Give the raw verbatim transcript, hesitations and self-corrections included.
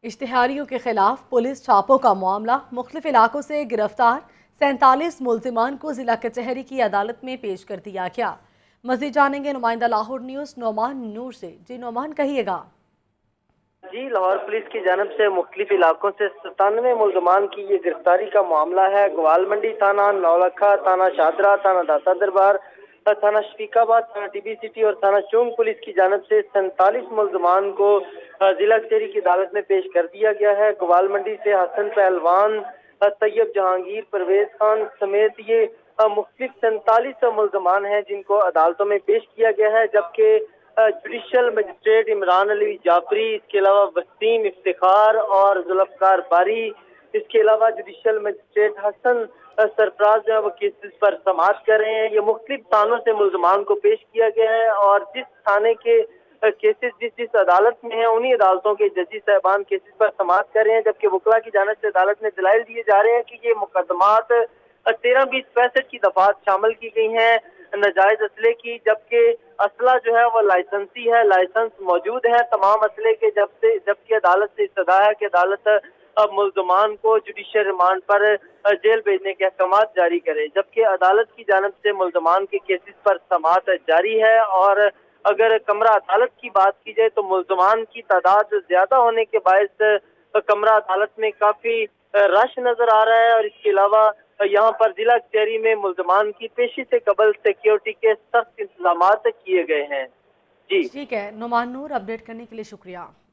इश्तिहारियों के खिलाफ पुलिस छापों का मामला, मुख्तलिफ इलाकों से गिरफ्तार सैंतालीस मुल्जिमान को जिला कचहरी की अदालत में पेश कर दिया गया। मजीद जानेंगे नुमाइंदा लाहौर न्यूज नोमान नूर से। जी नोमान, कहिएगा। जी, लाहौर पुलिस की जानब से मुख्तलिफ इलाकों से सतानवे मुल्जमान की ये गिरफ्तारी का मामला है। ग्वाल मंडी थाना, नौलखा थाना, शादरा थाना, दाता दरबार थाना, शफीकाबाद थाना, टीबी सिटी और थाना चौंग पुलिस की जानब से सैंतालीस मुल्जमान को जिला कचहरी की अदालत में पेश कर दिया गया है। ग्वाल मंडी से हसन पहलवान, तैयब जहांगीर, परवेज खान समेत ये मुख्तलिफ सैंतालीस मुल्जमान हैं जिनको अदालतों में पेश किया गया है। जबकि जुडिशल मजिस्ट्रेट इमरान अली जाफरी, इसके अलावा वसीम इफ्तिखार और जुल्फकार बारी, इसके अलावा जुडिशल मजिस्ट्रेट हसन सरफराज जो है वो केसेस पर समाअत कर रहे हैं। ये मुख्तलिफ थानों से मुल्जमान को पेश किया गया है और जिस थाने के केसेस जिस जिस अदालत में है उन्हीं अदालतों के जजी साहबान केसेस पर समाअत कर रहे हैं। जबकि वकला की जानिब से अदालत में दलाइल दिए जा रहे हैं कि ये मुकदमात तेरह बीस पैंसठ की दफात शामिल की गई हैं नाजायज असले की, जबकि असला जो है वो लाइसेंसी है, लाइसेंस मौजूद है तमाम असले के। जब से जबकि अदालत से इस्तदा है कि अदालत अब मुल्जमान को जुडिशल रिमांड पर जेल भेजने के अहकाम जारी करे। जबकि अदालत की जानिब से मुल्जमान के केसेस पर समाअत जारी है और अगर कमरा अदालत की बात की जाए तो मुल्जमान की तादाद ज्यादा होने के बायस कमरा अदालत में काफी रश नजर आ रहा है। और इसके अलावा यहाँ पर जिला कचहरी में मुल्जमान की पेशी से कबल सिक्योरिटी के सख्त इंतजाम किए गए हैं। जी ठीक है नुमान नूर, अपडेट करने के लिए शुक्रिया।